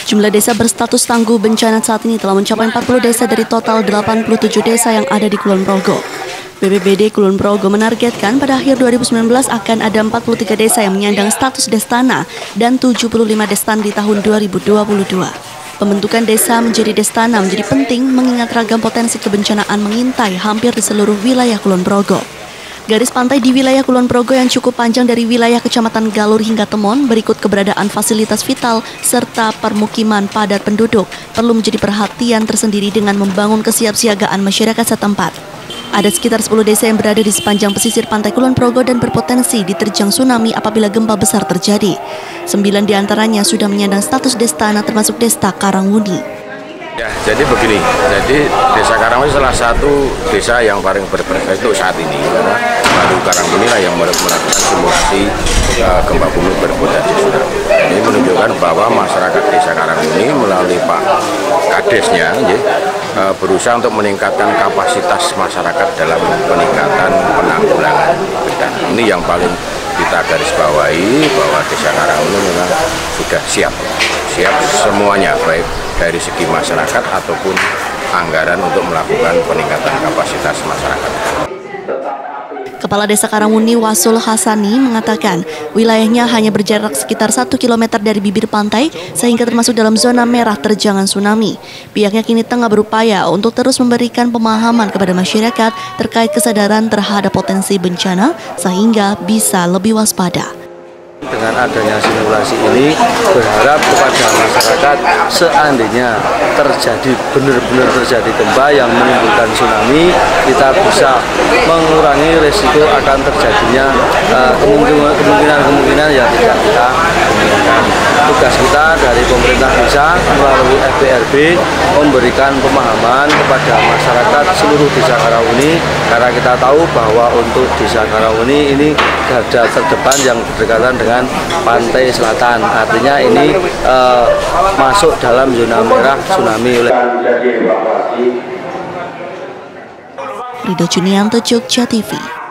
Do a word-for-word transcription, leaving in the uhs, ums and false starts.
Jumlah desa berstatus tangguh bencana saat ini telah mencapai empat puluh desa dari total delapan puluh tujuh desa yang ada di Kulon Progo. B P B D Kulon Progo menargetkan pada akhir dua ribu sembilan belas akan ada empat puluh tiga desa yang menyandang status destana dan tujuh puluh lima destan di tahun dua ribu dua puluh dua. Pembentukan desa menjadi destana menjadi penting mengingat ragam potensi kebencanaan mengintai hampir di seluruh wilayah Kulon Progo. Garis pantai di wilayah Kulon Progo yang cukup panjang dari wilayah Kecamatan Galur hingga Temon berikut keberadaan fasilitas vital serta permukiman padat penduduk perlu menjadi perhatian tersendiri dengan membangun kesiapsiagaan masyarakat setempat. Ada sekitar sepuluh desa yang berada di sepanjang pesisir pantai Kulon Progo dan berpotensi diterjang tsunami apabila gempa besar terjadi. Sembilan diantaranya sudah menyandang status destana termasuk Desa Karangwuni. Ya, jadi begini, jadi Desa Karangwuni salah satu desa yang paling berprestasi untuk saat ini karena baru Karangwuni lah yang melakukan simulasi uh, gempa bumi berpotensi tsunami. Ini menunjukkan bahwa masyarakat Desa Karangwuni melalui Pak Kadesnya ya, uh, berusaha untuk meningkatkan kapasitas masyarakat dalam peningkatan penanggulangan bencana. Ini yang paling kita garis bawahi bahwa Desa Karangwuni memang sudah siap, siap semuanya baik dari segi masyarakat ataupun anggaran untuk melakukan peningkatan kapasitas masyarakat. Kepala Desa Karangwuni Wasul Hasani mengatakan wilayahnya hanya berjarak sekitar satu kilometer dari bibir pantai sehingga termasuk dalam zona merah terjangan tsunami. Pihaknya kini tengah berupaya untuk terus memberikan pemahaman kepada masyarakat terkait kesadaran terhadap potensi bencana sehingga bisa lebih waspada. Dengan adanya simulasi ini berharap kepada masyarakat seandainya terjadi benar-benar terjadi gempa yang menimbulkan tsunami, kita bisa mengurangi resiko akan terjadinya kemungkinan-kemungkinan yang tidak kita inginkan. Tugas kita dari pemerintah desa melalui F B R B memberikan pemahaman kepada masyarakat seluruh Desa Karangwuni karena kita tahu bahwa untuk Desa Karangwuni ini garda terdepan yang berdekatan dengan pantai selatan, artinya ini uh, masuk dalam zona merah tsunami. Ridho Junianto, Jogja T V.